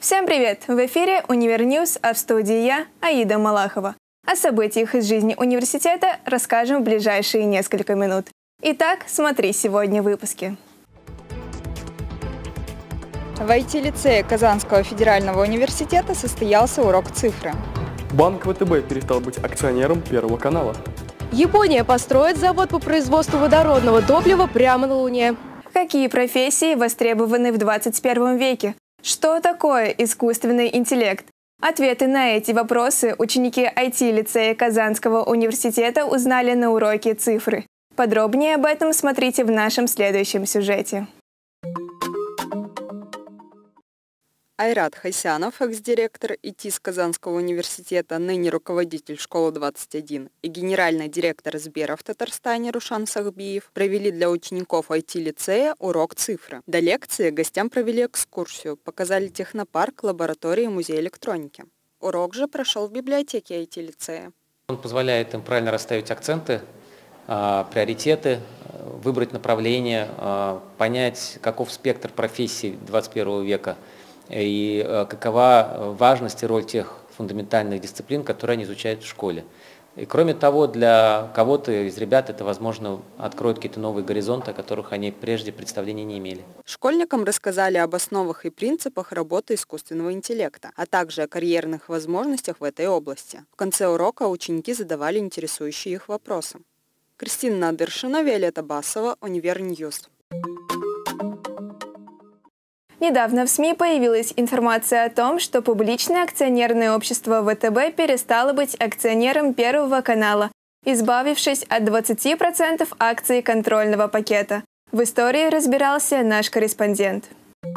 Всем привет! В эфире Универньюз, а в студии я, Аида Малахова. О событиях из жизни университета расскажем в ближайшие несколько минут. Итак, смотри сегодня в выпуске. В IT-лицее Казанского федерального университета состоялся урок цифры. Банк ВТБ перестал быть акционером Первого канала. Япония построит завод по производству водородного топлива прямо на Луне. Какие профессии востребованы в 21 веке? Что такое искусственный интеллект? Ответы на эти вопросы ученики IT-лицея Казанского университета узнали на уроке цифры. Подробнее об этом смотрите в нашем следующем сюжете. Айрат Хасянов, экс-директор ИТИС Казанского университета, ныне руководитель школы-21, и генеральный директор Сбера в Татарстане Рушан Сахбиев провели для учеников IT-лицея урок цифры. До лекции гостям провели экскурсию, показали технопарк, лаборатории и музей электроники. Урок же прошел в библиотеке IT-лицея. Он позволяет им правильно расставить акценты, приоритеты, выбрать направление, понять, каков спектр профессий 21 века, и какова важность и роль тех фундаментальных дисциплин, которые они изучают в школе. И кроме того, для кого-то из ребят это, возможно, откроет какие-то новые горизонты, о которых они прежде представления не имели. Школьникам рассказали об основах и принципах работы искусственного интеллекта, а также о карьерных возможностях в этой области. В конце урока ученики задавали интересующие их вопросы. Кристина Надыршина, Виолетта Басова, Универньюз. Недавно в СМИ появилась информация о том, что публичное акционерное общество ВТБ перестало быть акционером Первого канала, избавившись от 20% акций контрольного пакета. В истории разбирался наш корреспондент.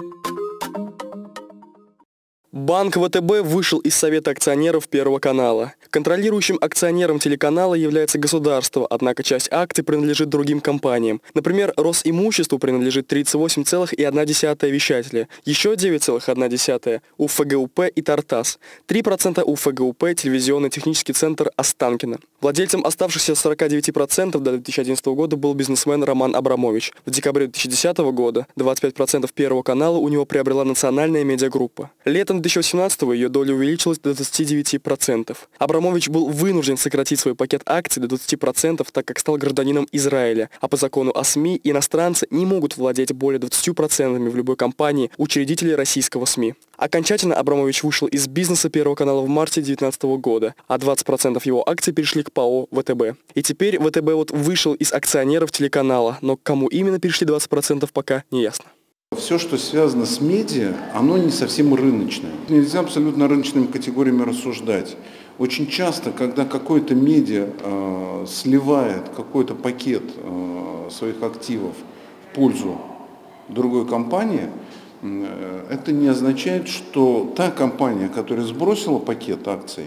Банк ВТБ вышел из Совета акционеров Первого канала. Контролирующим акционером телеканала является государство, однако часть акций принадлежит другим компаниям. Например, Росимуществу принадлежит 38,1% вещателя, еще 9,1% УФГУП и Тартас, 3% УФГУП телевизионный технический центр Останкино. Владельцем оставшихся 49% до 2011 года был бизнесмен Роман Абрамович. В декабре 2010 года 25% Первого канала у него приобрела национальная медиагруппа. Летом 2018-го ее доля увеличилась до 29%. Абрамович был вынужден сократить свой пакет акций до 20%, так как стал гражданином Израиля, а по закону о СМИ иностранцы не могут владеть более 20% в любой компании учредителей российского СМИ. Окончательно Абрамович вышел из бизнеса Первого канала в марте 2019 года, а 20% его акций перешли к ПАО ВТБ. И теперь ВТБ вышел из акционеров телеканала, но к кому именно перешли 20% пока не ясно. Все, что связано с медиа, оно не совсем рыночное. Нельзя абсолютно рыночными категориями рассуждать. Очень часто, когда какое-то медиа сливает какой-то пакет своих активов в пользу другой компании, это не означает, что та компания, которая сбросила пакет акций,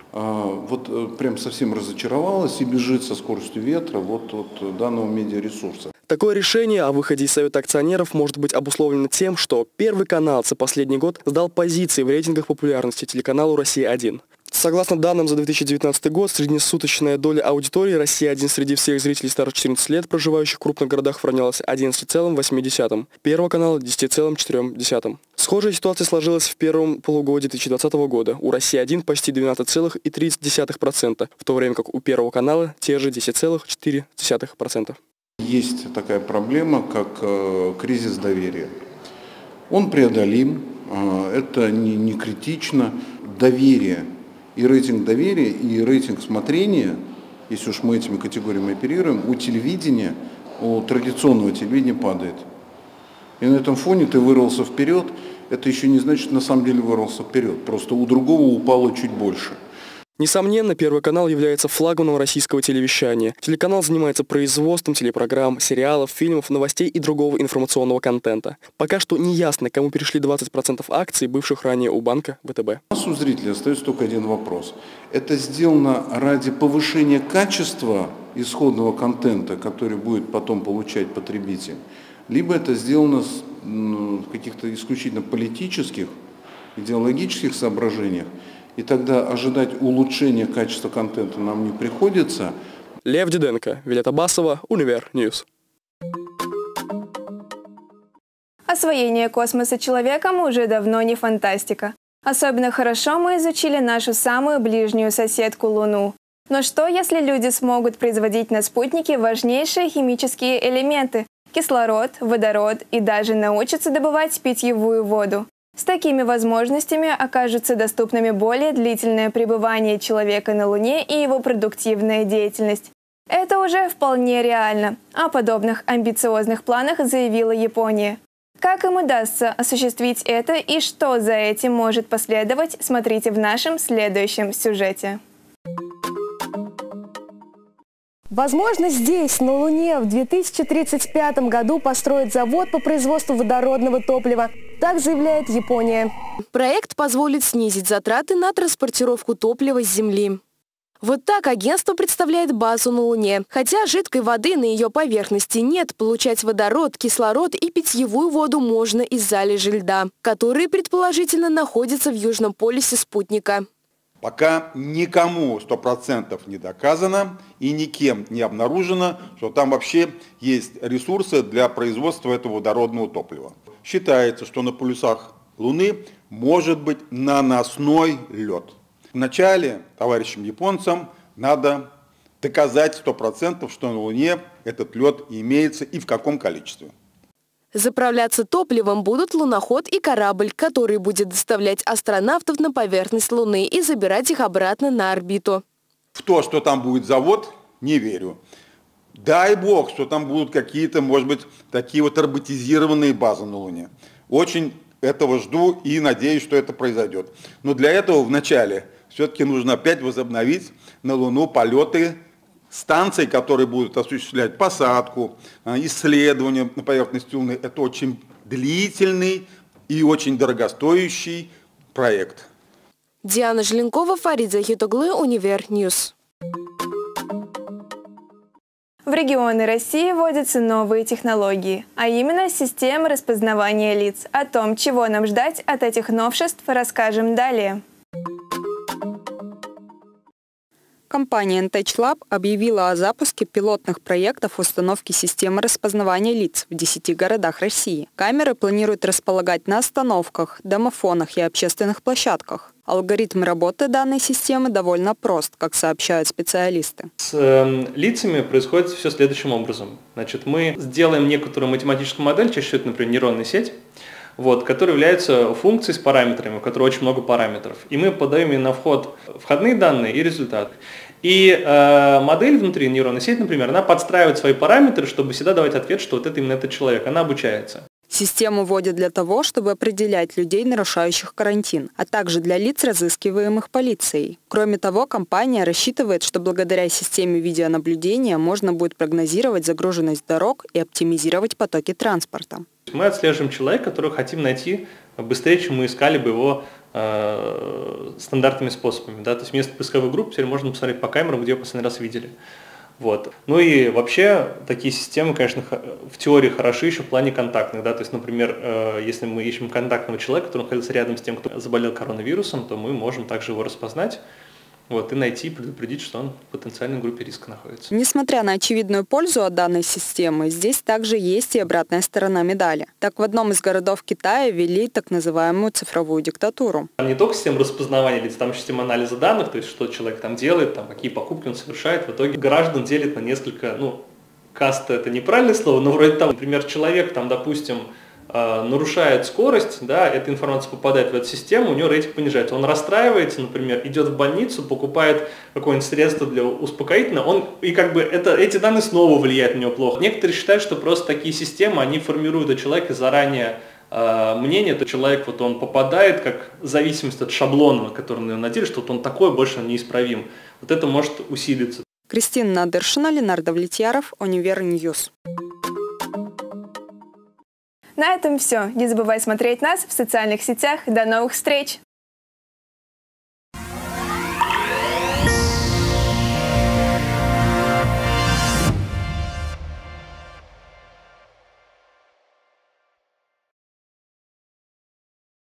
прям совсем разочаровалась и бежит со скоростью ветра от данного медиаресурса. Такое решение о выходе из Совета акционеров может быть обусловлено тем, что Первый канал за последний год сдал позиции в рейтингах популярности телеканалу «Россия-1». Согласно данным за 2019 год, среднесуточная доля аудитории «Россия-1» среди всех зрителей старше 14 лет, проживающих в крупных городах, равнялась 11,8, Первого канала – 10,4. Схожая ситуация сложилась в первом полугодии 2020 года. У «России-1» почти 12,3%, в то время как у Первого канала те же 10,4%. Есть такая проблема, как кризис доверия. Он преодолим, это не критично. Доверие и рейтинг доверия, и рейтинг смотрения, если уж мы этими категориями оперируем, у телевидения, у традиционного телевидения падает. И на этом фоне ты вырвался вперед, это еще не значит, на самом деле вырвался вперед, просто у другого упало чуть больше. Несомненно, Первый канал является флагманом российского телевещания. Телеканал занимается производством телепрограмм, сериалов, фильмов, новостей и другого информационного контента. Пока что не ясно, кому перешли 20% акций, бывших ранее у банка ВТБ. У нас у зрителей остается только один вопрос. Это сделано ради повышения качества исходного контента, который будет потом получать потребитель, либо это сделано в каких-то исключительно политических, идеологических соображениях, и тогда ожидать улучшения качества контента нам не приходится. Лев Диденко, Виолетта Басова, Универньюз. Освоение космоса человеком уже давно не фантастика. Особенно хорошо мы изучили нашу самую ближнюю соседку Луну. Но что, если люди смогут производить на спутнике важнейшие химические элементы – кислород, водород и даже научатся добывать питьевую воду? С такими возможностями окажутся доступными более длительное пребывание человека на Луне и его продуктивная деятельность. Это уже вполне реально. О подобных амбициозных планах заявила Япония. Как им удастся осуществить это и что за этим может последовать, смотрите в нашем следующем сюжете. Возможно, здесь, на Луне, в 2035 году построят завод по производству водородного топлива. Так заявляет Япония. Проект позволит снизить затраты на транспортировку топлива с Земли. Вот так агентство представляет базу на Луне. Хотя жидкой воды на ее поверхности нет, получать водород, кислород и питьевую воду можно из залежей льда, которые, предположительно, находятся в южном полюсе спутника. Пока никому 100% не доказано и никем не обнаружено, что там вообще есть ресурсы для производства этого водородного топлива. Считается, что на полюсах Луны может быть наносной лед. Вначале товарищам японцам надо доказать 100%, что на Луне этот лед имеется и в каком количестве. Заправляться топливом будут луноход и корабль, который будет доставлять астронавтов на поверхность Луны и забирать их обратно на орбиту. В то, что там будет завод, не верю. Дай бог, что там будут какие-то, может быть, такие вот роботизированные базы на Луне. Очень этого жду и надеюсь, что это произойдет. Но для этого вначале все-таки нужно опять возобновить на Луну полеты станций, которые будут осуществлять посадку, исследования на поверхности Луны. Это очень длительный и очень дорогостоящий проект. Диана Желенкова, Фарид Захитоглы, Универньюз. В регионы России вводятся новые технологии, а именно системы распознавания лиц. О том, чего нам ждать от этих новшеств, расскажем далее. Компания N-Tech Lab объявила о запуске пилотных проектов установки системы распознавания лиц в 10 городах России. Камеры планируют располагать на остановках, домофонах и общественных площадках. Алгоритм работы данной системы довольно прост, как сообщают специалисты. С лицами происходит все следующим образом. Значит, мы сделаем некоторую математическую модель, чаще всего это, например, нейронная сеть, которая является функцией с параметрами, у которой очень много параметров. И мы подаем ей на вход входные данные и результаты. И модель внутри нейронной сети, например, она подстраивает свои параметры, чтобы всегда давать ответ, что вот это именно этот человек. Она обучается. Систему вводят для того, чтобы определять людей, нарушающих карантин, а также для лиц, разыскиваемых полицией. Кроме того, компания рассчитывает, что благодаря системе видеонаблюдения можно будет прогнозировать загруженность дорог и оптимизировать потоки транспорта. Мы отслеживаем человека, которого хотим найти быстрее, чем мы искали бы его стандартными способами. Да? То есть вместо поисковой группы теперь можно посмотреть по камерам, где его последний раз видели. Ну и вообще такие системы, конечно, в теории хороши еще в плане контактных. Да? То есть, например, если мы ищем контактного человека, который находится рядом с тем, кто заболел коронавирусом, то мы можем также его распознать и найти, предупредить, что он в потенциальной группе риска находится. Несмотря на очевидную пользу от данной системы, здесь также есть и обратная сторона медали. Так, в одном из городов Китая ввели так называемую цифровую диктатуру. Не только система распознавания лиц, там еще система анализа данных, то есть что человек там делает, какие покупки он совершает. В итоге граждан делит на несколько, каста это неправильное слово, но вроде там, например, человек допустим, нарушает скорость, да, эта информация попадает в эту систему, у него рейтинг понижается. Он расстраивается, например, идет в больницу, покупает какое-нибудь средство для успокоительного, эти данные снова влияют на него плохо. Некоторые считают, что просто такие системы, они формируют у человека заранее мнение, то человек, он попадает как зависимость от шаблона, который на него надели, что он такой, больше он неисправим. Это может усилиться. Кристина Надыршина, Ленардо Влетьяров, Универньюз. На этом все. Не забывай смотреть нас в социальных сетях. До новых встреч!